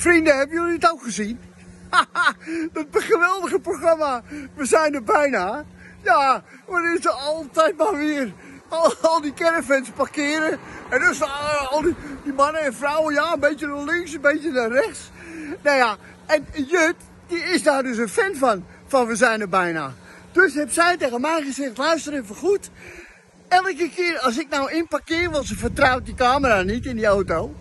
Vrienden, hebben jullie het ook gezien? Dat geweldige programma. We zijn er bijna. Ja, maar is er altijd maar weer al die caravans parkeren. En dus al die mannen en vrouwen, ja, een beetje naar links, een beetje naar rechts. Nou ja, en Jut, die is daar dus een fan van We zijn er bijna. Dus heeft zij tegen mij gezegd, luister even goed. Elke keer als ik nou inparkeer, want ze vertrouwt die camera niet in die auto.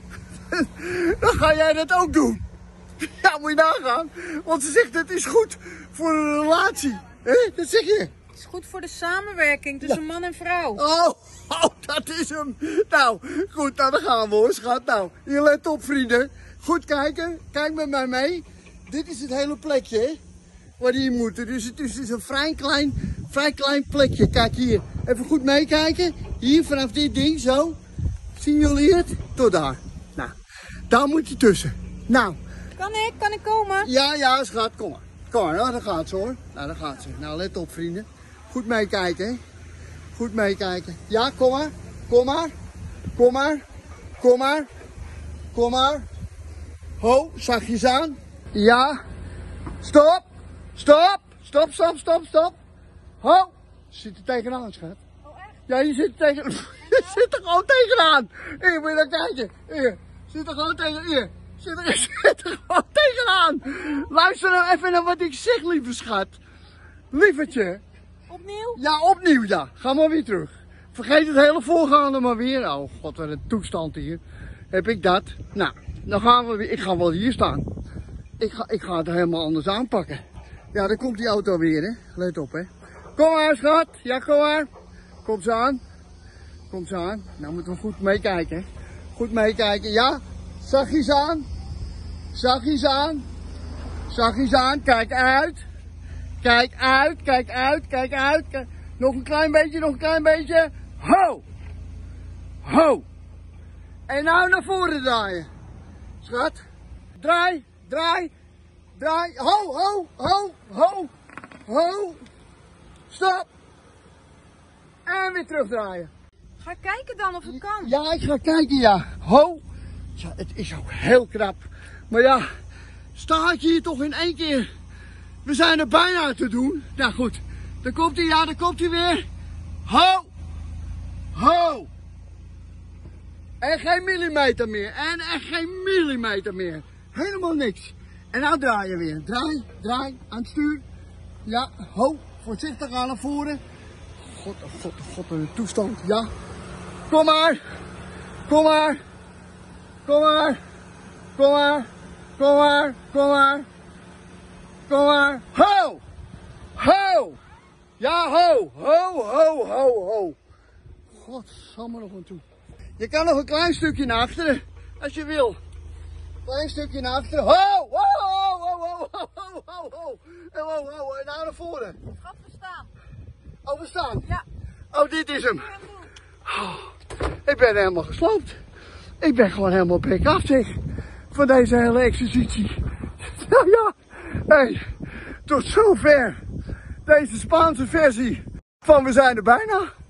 Dan ga jij dat ook doen. Ja, moet je nagaan. Want ze zegt, het is goed voor een relatie. Dat zeg je. Het is goed voor de samenwerking tussen man en vrouw. Oh, dat is hem. Nou, goed, nou, dan gaan we hoor, schat. Nou, hier let op, vrienden. Goed kijken. Kijk met mij mee. Dit is het hele plekje, hè, waar die moeten. Dus het is een vrij klein plekje. Kijk hier. Even goed meekijken. Hier, vanaf dit ding, zo. Zien jullie het? Tot daar. Nou, daar moet je tussen. Nou. Kan ik komen? Ja, schat, kom maar. Kom maar, nou, daar gaat ze hoor. Nou, daar gaat ze. Nou, let op, vrienden. Goed meekijken, hè. Goed meekijken. Ja, kom maar. Kom maar. Kom maar. Kom maar. Kom maar. Ho, zachtjes aan. Ja. Stop. Stop. Stop, stop, stop, stop. Ho. Zit er tegenaan, schat. Oh, echt? Ja, je zit er tegen... je zit er gewoon tegenaan. Hier, moet je naar kijken. Hier. Zit er gewoon tegen... Hier. Zit er gewoon tegenaan. Luister nou even naar wat ik zeg, lieve schat. Lievertje. Opnieuw? Ja, opnieuw, ja. Ga maar weer terug. Vergeet het hele voorgaande maar weer. Oh god, wat een toestand hier. Heb ik dat? Nou, dan gaan we weer. Ik ga wel hier staan. Ik ga het helemaal anders aanpakken. Ja, dan komt die auto weer, hè. Let op, hè. Kom maar, schat. Ja, kom maar. Kom ze aan. Kom ze aan. Nou moeten we goed meekijken, hè. Goed meekijken. Ja, zachtjes aan. Zachtjes aan. Zachtjes aan. Kijk uit. Kijk uit, kijk uit, kijk uit. Nog een klein beetje, nog een klein beetje. Ho! Ho! En nou naar voren draaien. Schat. Draai, draai, draai. Ho, ho, ho, ho, ho. Stop. En weer terugdraaien. Ga kijken dan of het kan. Ja, ik ga kijken, ja. Ho. Ja, het is ook heel knap. Maar ja, sta ik hier toch in één keer... We zijn er bijna te doen. Nou goed, daar komt hij, ja, daar komt hij weer. Ho! Ho! En geen millimeter meer. En echt geen millimeter meer. Helemaal niks. En nou draai je weer. Draai, draai, aan het stuur. Ja, ho, voorzichtig aan naar voren. God, oh god, oh god, een toestand. Ja. Kom maar. Kom maar. Kom maar. Kom maar. Kom maar. Kom maar. Kom maar. Ho! Ho! Ja, ho! Ho, ho, ho, ho. Godsamme nog aan toe. Je kan nog een klein stukje naar achteren, als je wil. Klein stukje naar achteren. Ho! Ho, ho, ho, ho, ho, ho, ho, ho. Ho, ho, en nou naar voren. Schat, we staan. Oh, we staan? Ja. Oh, dit is hem. Oh, ik ben helemaal gesloopt. Ik ben gewoon helemaal bek af, zeg. Van deze hele exercitie. Nou ja. Hey, tot zover deze Spaanse versie van We zijn er bijna.